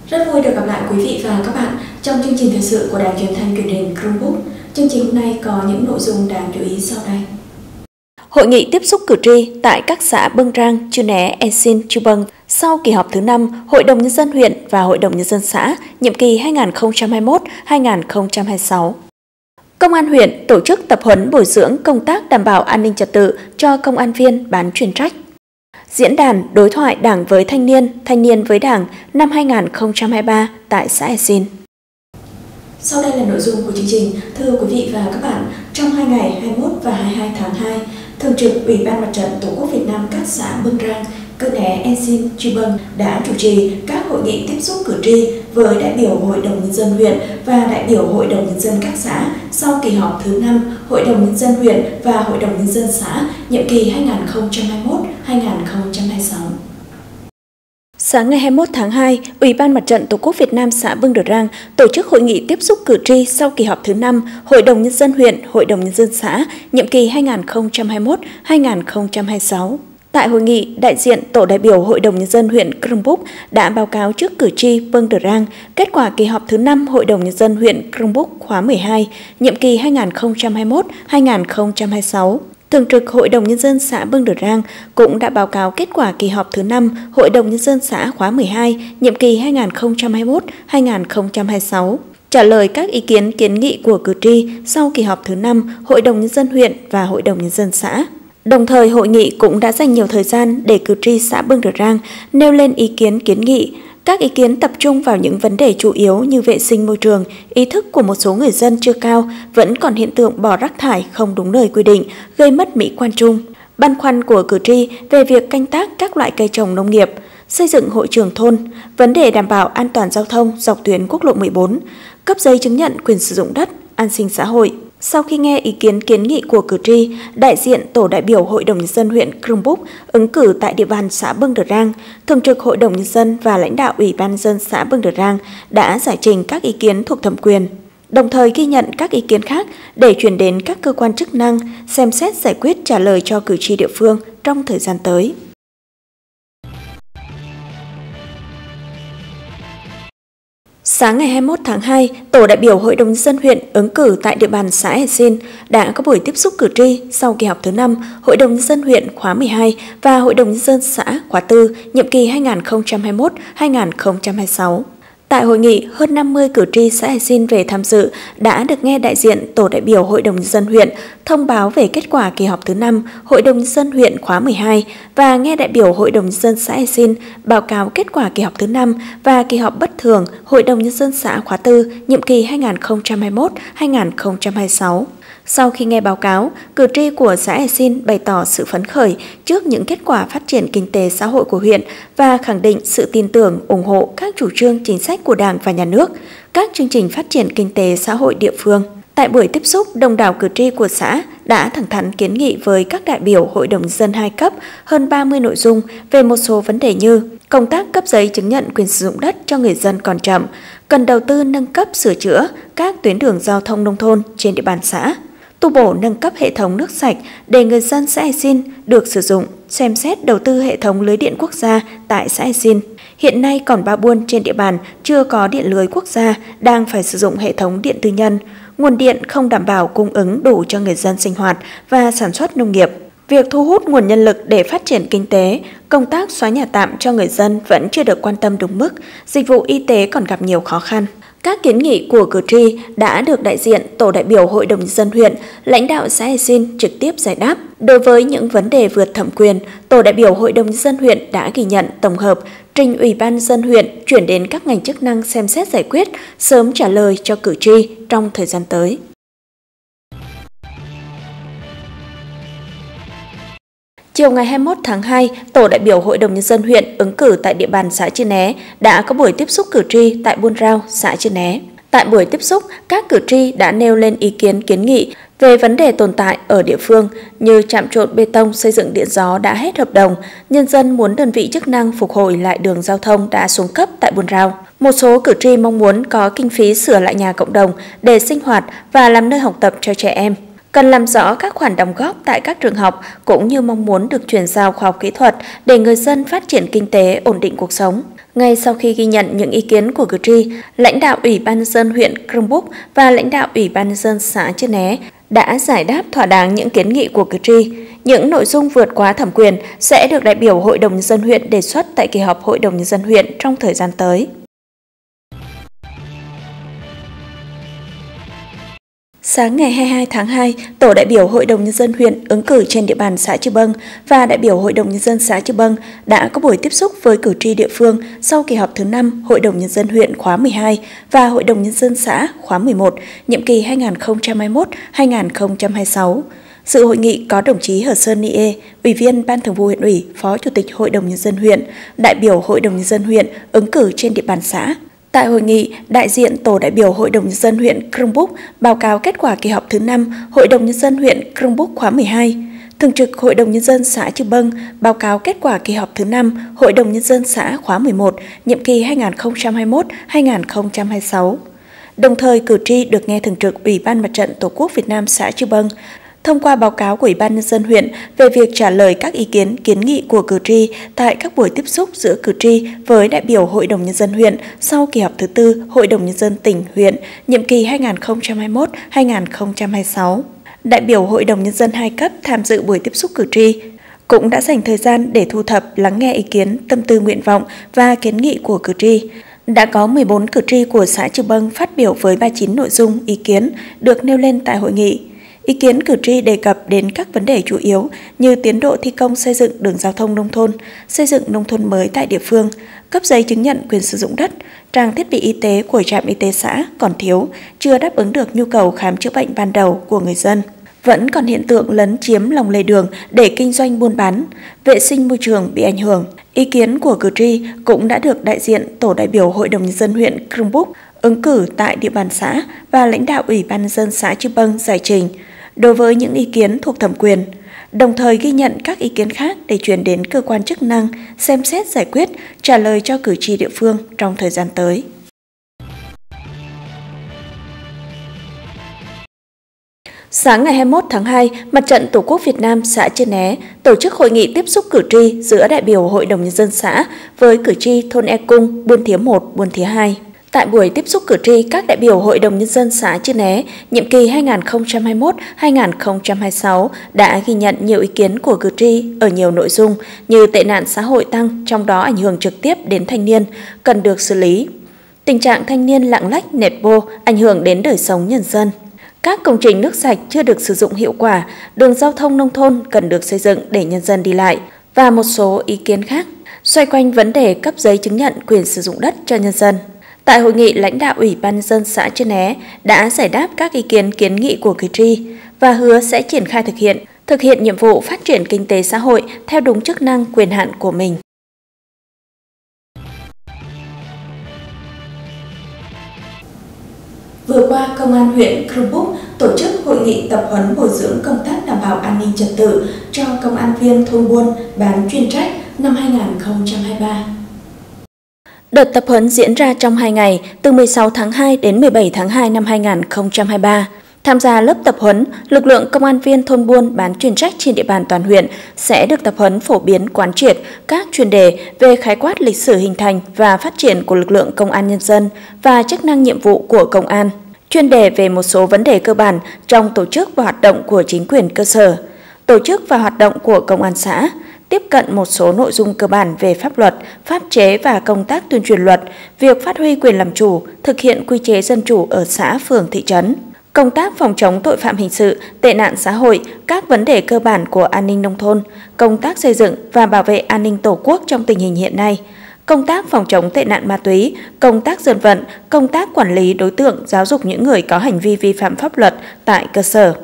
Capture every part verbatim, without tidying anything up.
Rất vui được gặp lại quý vị và các bạn trong chương trình thời sự của Đài Truyền thanh Truyền hình Chromebook. Chương trình hôm nay có những nội dung đáng chú ý sau đây. Hội nghị tiếp xúc cử tri tại các xã Bâng Rang, Chư Né, E Sin, Chư Bâng sau kỳ họp thứ năm Hội đồng Nhân dân huyện và Hội đồng Nhân dân xã nhiệm kỳ hai nghìn không trăm hai mươi mốt đến hai nghìn không trăm hai mươi sáu. Công an huyện tổ chức tập huấn bồi dưỡng công tác đảm bảo an ninh trật tự cho công an viên bán chuyên trách. Diễn đàn đối thoại Đảng với thanh niên, thanh niên với Đảng năm hai nghìn không trăm hai mươi ba tại xã E Sin. Sau đây là nội dung của chương trình. Thưa quý vị và các bạn, trong hai ngày hai mươi mốt và hai mươi hai tháng hai, Thường trực Ủy ban Mặt trận Tổ quốc Việt Nam các xã Bâng Rang, Cư Né, E Sin, Chư Bâng đã chủ trì các hội nghị tiếp xúc cử tri với đại biểu Hội đồng Nhân dân huyện và đại biểu Hội đồng Nhân dân các xã sau kỳ họp thứ năm Hội đồng Nhân dân huyện và Hội đồng Nhân dân xã nhiệm kỳ hai nghìn không trăm hai mươi mốt đến hai nghìn không trăm hai mươi sáu. Sáng ngày hai mươi mốt tháng hai, Ủy ban Mặt trận Tổ quốc Việt Nam xã Bâng Rang tổ chức hội nghị tiếp xúc cử tri sau kỳ họp thứ năm Hội đồng Nhân dân huyện, Hội đồng Nhân dân xã nhiệm kỳ hai nghìn không trăm hai mươi mốt đến hai nghìn không trăm hai mươi sáu. Tại hội nghị, đại diện Tổ đại biểu Hội đồng Nhân dân huyện Crongbuk đã báo cáo trước cử tri Bâng Rang kết quả kỳ họp thứ năm Hội đồng Nhân dân huyện Crongbuk khóa mười hai, nhiệm kỳ hai nghìn không trăm hai mươi mốt đến hai nghìn không trăm hai mươi sáu. Thường trực Hội đồng Nhân dân xã Bâng Rang cũng đã báo cáo kết quả kỳ họp thứ năm Hội đồng Nhân dân xã khóa mười hai, nhiệm kỳ hai nghìn không trăm hai mươi mốt đến hai nghìn không trăm hai mươi sáu. Trả lời các ý kiến kiến nghị của cử tri sau kỳ họp thứ năm Hội đồng Nhân dân huyện và Hội đồng Nhân dân xã. Đồng thời, hội nghị cũng đã dành nhiều thời gian để cử tri xã Bâng Rang nêu lên ý kiến kiến nghị. Các ý kiến tập trung vào những vấn đề chủ yếu như vệ sinh môi trường, ý thức của một số người dân chưa cao, vẫn còn hiện tượng bỏ rác thải không đúng nơi quy định, gây mất mỹ quan chung. Băn khoăn của cử tri về việc canh tác các loại cây trồng nông nghiệp, xây dựng hội trường thôn, vấn đề đảm bảo an toàn giao thông dọc tuyến quốc lộ mười bốn, cấp giấy chứng nhận quyền sử dụng đất, an sinh xã hội. Sau khi nghe ý kiến kiến nghị của cử tri, đại diện Tổ đại biểu Hội đồng Nhân dân huyện Crongbuk ứng cử tại địa bàn xã Bâng Rang, Thường trực Hội đồng Nhân dân và lãnh đạo Ủy ban Nhân dân xã Bâng Rang đã giải trình các ý kiến thuộc thẩm quyền, đồng thời ghi nhận các ý kiến khác để chuyển đến các cơ quan chức năng xem xét giải quyết trả lời cho cử tri địa phương trong thời gian tới. Sáng ngày hai mươi mốt tháng hai, Tổ đại biểu Hội đồng Nhân dân huyện ứng cử tại địa bàn xã E Sin đã có buổi tiếp xúc cử tri sau kỳ họp thứ năm Hội đồng Nhân dân huyện khóa mười hai và Hội đồng Nhân dân xã khóa tư nhiệm kỳ hai nghìn không trăm hai mươi mốt đến hai nghìn không trăm hai mươi sáu. Tại hội nghị, hơn năm mươi cử tri xã E Sin về tham dự đã được nghe đại diện Tổ đại biểu Hội đồng Nhân dân huyện thông báo về kết quả kỳ họp thứ năm Hội đồng Nhân dân huyện khóa mười hai và nghe đại biểu Hội đồng Nhân dân xã E Sin báo cáo kết quả kỳ họp thứ năm và kỳ họp bất thường Hội đồng Nhân dân xã khóa tư nhiệm kỳ hai nghìn không trăm hai mươi mốt đến hai nghìn không trăm hai mươi sáu. Sau khi nghe báo cáo, cử tri của xã E Sin bày tỏ sự phấn khởi trước những kết quả phát triển kinh tế xã hội của huyện và khẳng định sự tin tưởng, ủng hộ các chủ trương chính sách của Đảng và Nhà nước, các chương trình phát triển kinh tế xã hội địa phương. Tại buổi tiếp xúc, đông đảo cử tri của xã đã thẳng thắn kiến nghị với các đại biểu Hội đồng Nhân dân hai cấp hơn ba mươi nội dung về một số vấn đề như công tác cấp giấy chứng nhận quyền sử dụng đất cho người dân còn chậm, cần đầu tư nâng cấp sửa chữa các tuyến đường giao thông nông thôn trên địa bàn xã, tu bổ nâng cấp hệ thống nước sạch để người dân xã E Sin được sử dụng, xem xét đầu tư hệ thống lưới điện quốc gia tại xã E Sin. Hiện nay còn ba buôn trên địa bàn chưa có điện lưới quốc gia đang phải sử dụng hệ thống điện tư nhân, nguồn điện không đảm bảo cung ứng đủ cho người dân sinh hoạt và sản xuất nông nghiệp. Việc thu hút nguồn nhân lực để phát triển kinh tế, công tác xóa nhà tạm cho người dân vẫn chưa được quan tâm đúng mức, dịch vụ y tế còn gặp nhiều khó khăn. Các kiến nghị của cử tri đã được đại diện Tổ đại biểu Hội đồng Nhân dân huyện, lãnh đạo xã E Sin trực tiếp giải đáp. Đối với những vấn đề vượt thẩm quyền, Tổ đại biểu Hội đồng Nhân dân huyện đã ghi nhận tổng hợp, trình Ủy ban Nhân dân huyện chuyển đến các ngành chức năng xem xét giải quyết, sớm trả lời cho cử tri trong thời gian tới. Chiều ngày hai mươi mốt tháng hai, Tổ đại biểu Hội đồng Nhân dân huyện ứng cử tại địa bàn xã Chư Né đã có buổi tiếp xúc cử tri tại Buôn Rao, xã Chư Né. Tại buổi tiếp xúc, các cử tri đã nêu lên ý kiến kiến nghị về vấn đề tồn tại ở địa phương như trạm trộn bê tông xây dựng điện gió đã hết hợp đồng, nhân dân muốn đơn vị chức năng phục hồi lại đường giao thông đã xuống cấp tại Buôn Rao. Một số cử tri mong muốn có kinh phí sửa lại nhà cộng đồng để sinh hoạt và làm nơi học tập cho trẻ em. Cần làm rõ các khoản đóng góp tại các trường học cũng như mong muốn được chuyển giao khoa học kỹ thuật để người dân phát triển kinh tế, ổn định cuộc sống. Ngay sau khi ghi nhận những ý kiến của cử tri, lãnh đạo Ủy ban nhân dân huyện Crong Búc và lãnh đạo Ủy ban nhân dân xã Chư Né đã giải đáp thỏa đáng những kiến nghị của cử tri. Những nội dung vượt quá thẩm quyền sẽ được đại biểu Hội đồng nhân dân huyện đề xuất tại kỳ họp Hội đồng nhân dân huyện trong thời gian tới. Sáng ngày hai mươi hai tháng hai, tổ đại biểu Hội đồng nhân dân huyện ứng cử trên địa bàn xã Chư Bâng và đại biểu Hội đồng nhân dân xã Chư Bâng đã có buổi tiếp xúc với cử tri địa phương sau kỳ họp thứ năm Hội đồng nhân dân huyện khóa mười hai và Hội đồng nhân dân xã khóa mười một, nhiệm kỳ hai nghìn không trăm hai mươi mốt đến hai nghìn không trăm hai mươi sáu. Dự hội nghị có đồng chí Hờ Sơn Nie, Ủy viên Ban Thường vụ huyện ủy, Phó Chủ tịch Hội đồng nhân dân huyện, đại biểu Hội đồng nhân dân huyện ứng cử trên địa bàn xã. Tại hội nghị, đại diện tổ đại biểu Hội đồng nhân dân huyện Crong Búc báo cáo kết quả kỳ họp thứ năm Hội đồng nhân dân huyện Crong Búc khóa mười hai. Thường trực Hội đồng nhân dân xã Chư Bâng báo cáo kết quả kỳ họp thứ năm Hội đồng nhân dân xã khóa mười một, nhiệm kỳ hai nghìn không trăm hai mươi mốt đến hai nghìn không trăm hai mươi sáu. Đồng thời, cử tri được nghe thường trực Ủy ban Mặt trận Tổ quốc Việt Nam xã Chư Bâng thông qua báo cáo của Ủy ban nhân dân huyện về việc trả lời các ý kiến kiến nghị của cử tri tại các buổi tiếp xúc giữa cử tri với đại biểu Hội đồng nhân dân huyện sau kỳ họp thứ tư Hội đồng nhân dân tỉnh huyện nhiệm kỳ hai nghìn không trăm hai mươi mốt đến hai nghìn không trăm hai mươi sáu. Đại biểu Hội đồng nhân dân hai cấp tham dự buổi tiếp xúc cử tri cũng đã dành thời gian để thu thập, lắng nghe ý kiến, tâm tư, nguyện vọng và kiến nghị của cử tri. Đã có mười bốn cử tri của xã Chư Bâng phát biểu với ba mươi chín nội dung ý kiến được nêu lên tại hội nghị. Ý kiến cử tri đề cập đến các vấn đề chủ yếu như tiến độ thi công xây dựng đường giao thông nông thôn, xây dựng nông thôn mới tại địa phương, cấp giấy chứng nhận quyền sử dụng đất, trang thiết bị y tế của trạm y tế xã còn thiếu, chưa đáp ứng được nhu cầu khám chữa bệnh ban đầu của người dân. Vẫn còn hiện tượng lấn chiếm lòng lề đường để kinh doanh buôn bán, vệ sinh môi trường bị ảnh hưởng. Ý kiến của cử tri cũng đã được đại diện tổ đại biểu Hội đồng nhân dân huyện Crong Búc ứng cử tại địa bàn xã và lãnh đạo Ủy ban nhân dân xã Chư Bâng giải trình đối với những ý kiến thuộc thẩm quyền, đồng thời ghi nhận các ý kiến khác để chuyển đến cơ quan chức năng xem xét giải quyết, trả lời cho cử tri địa phương trong thời gian tới. Sáng ngày hai mươi mốt tháng hai, Mặt trận Tổ quốc Việt Nam xã Chư Né tổ chức hội nghị tiếp xúc cử tri giữa đại biểu Hội đồng nhân dân xã với cử tri thôn E Cung, Buôn Thía một, Buôn Thía hai. Tại buổi tiếp xúc cử tri, các đại biểu Hội đồng nhân dân xã Chư Né nhiệm kỳ hai nghìn không trăm hai mươi mốt đến hai nghìn không trăm hai mươi sáu đã ghi nhận nhiều ý kiến của cử tri ở nhiều nội dung như tệ nạn xã hội tăng, trong đó ảnh hưởng trực tiếp đến thanh niên, cần được xử lý. Tình trạng thanh niên lạng lách nẹt bô ảnh hưởng đến đời sống nhân dân. Các công trình nước sạch chưa được sử dụng hiệu quả, đường giao thông nông thôn cần được xây dựng để nhân dân đi lại và một số ý kiến khác xoay quanh vấn đề cấp giấy chứng nhận quyền sử dụng đất cho nhân dân. Tại hội nghị, lãnh đạo Ủy ban nhân dân xã Chư Né đã giải đáp các ý kiến kiến nghị của cử tri và hứa sẽ triển khai thực hiện, thực hiện nhiệm vụ phát triển kinh tế xã hội theo đúng chức năng quyền hạn của mình. Vừa qua, Công an huyện Crong Búc tổ chức hội nghị tập huấn bồi dưỡng công tác đảm bảo an ninh trật tự cho công an viên thôn buôn bán chuyên trách năm hai nghìn không trăm hai mươi ba. Đợt tập huấn diễn ra trong hai ngày, từ mười sáu tháng hai đến mười bảy tháng hai năm hai nghìn không trăm hai mươi ba. Tham gia lớp tập huấn, lực lượng công an viên thôn buôn bán chuyên trách trên địa bàn toàn huyện sẽ được tập huấn phổ biến quán triệt các chuyên đề về khái quát lịch sử hình thành và phát triển của lực lượng công an nhân dân và chức năng nhiệm vụ của công an, chuyên đề về một số vấn đề cơ bản trong tổ chức và hoạt động của chính quyền cơ sở, tổ chức và hoạt động của công an xã, tiếp cận một số nội dung cơ bản về pháp luật, pháp chế và công tác tuyên truyền luật, việc phát huy quyền làm chủ, thực hiện quy chế dân chủ ở xã, phường, thị trấn, công tác phòng chống tội phạm hình sự, tệ nạn xã hội, các vấn đề cơ bản của an ninh nông thôn, công tác xây dựng và bảo vệ an ninh Tổ quốc trong tình hình hiện nay, công tác phòng chống tệ nạn ma túy, công tác dân vận, công tác quản lý đối tượng, giáo dục những người có hành vi vi phạm pháp luật tại cơ sở.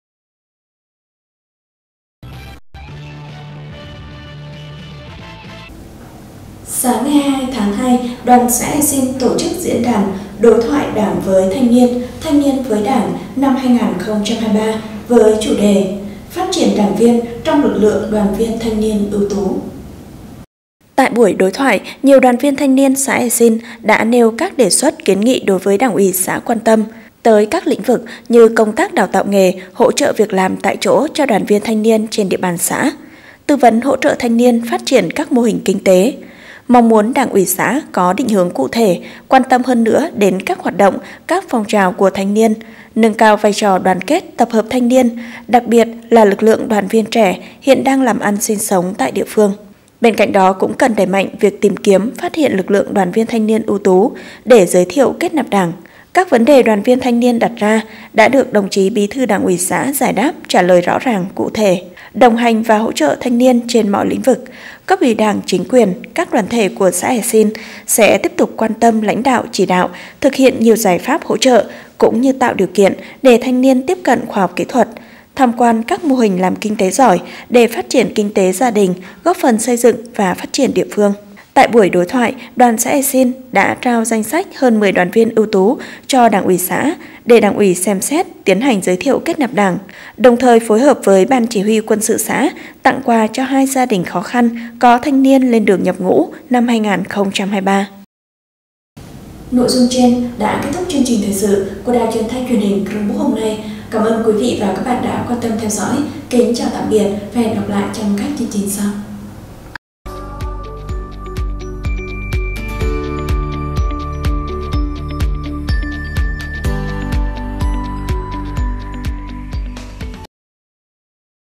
Sáng ngày hai mươi hai tháng hai, đoàn xã E Xin tổ chức diễn đàn đối thoại Đảng với thanh niên, thanh niên với Đảng năm hai nghìn không trăm hai mươi ba với chủ đề phát triển đảng viên trong lực lượng đoàn viên thanh niên ưu tú. Tại buổi đối thoại, nhiều đoàn viên thanh niên xã E Xin đã nêu các đề xuất kiến nghị đối với Đảng ủy xã quan tâm tới các lĩnh vực như công tác đào tạo nghề, hỗ trợ việc làm tại chỗ cho đoàn viên thanh niên trên địa bàn xã, tư vấn hỗ trợ thanh niên phát triển các mô hình kinh tế, mong muốn Đảng ủy xã có định hướng cụ thể, quan tâm hơn nữa đến các hoạt động, các phong trào của thanh niên, nâng cao vai trò đoàn kết tập hợp thanh niên, đặc biệt là lực lượng đoàn viên trẻ hiện đang làm ăn sinh sống tại địa phương. Bên cạnh đó cũng cần đẩy mạnh việc tìm kiếm, phát hiện lực lượng đoàn viên thanh niên ưu tú để giới thiệu kết nạp Đảng. Các vấn đề đoàn viên thanh niên đặt ra đã được đồng chí Bí thư Đảng ủy xã giải đáp, trả lời rõ ràng, cụ thể, đồng hành và hỗ trợ thanh niên trên mọi lĩnh vực. Cấp ủy Đảng, chính quyền, các đoàn thể của xã Hải Xin sẽ tiếp tục quan tâm lãnh đạo, chỉ đạo, thực hiện nhiều giải pháp hỗ trợ cũng như tạo điều kiện để thanh niên tiếp cận khoa học kỹ thuật, tham quan các mô hình làm kinh tế giỏi để phát triển kinh tế gia đình, góp phần xây dựng và phát triển địa phương. Tại buổi đối thoại, đoàn xã Hải Xin đã trao danh sách hơn mười đoàn viên ưu tú cho Đảng ủy xã để Đảng ủy xem xét tiến hành giới thiệu kết nạp Đảng, đồng thời phối hợp với Ban Chỉ huy Quân sự xã tặng quà cho hai gia đình khó khăn có thanh niên lên đường nhập ngũ năm hai nghìn không trăm hai mươi ba. Nội dung trên đã kết thúc chương trình thời sự của Đài Truyền thanh Truyền hình Crongbuk hôm nay. Cảm ơn quý vị và các bạn đã quan tâm theo dõi. Kính chào tạm biệt và hẹn gặp lại trong các chương trình sau.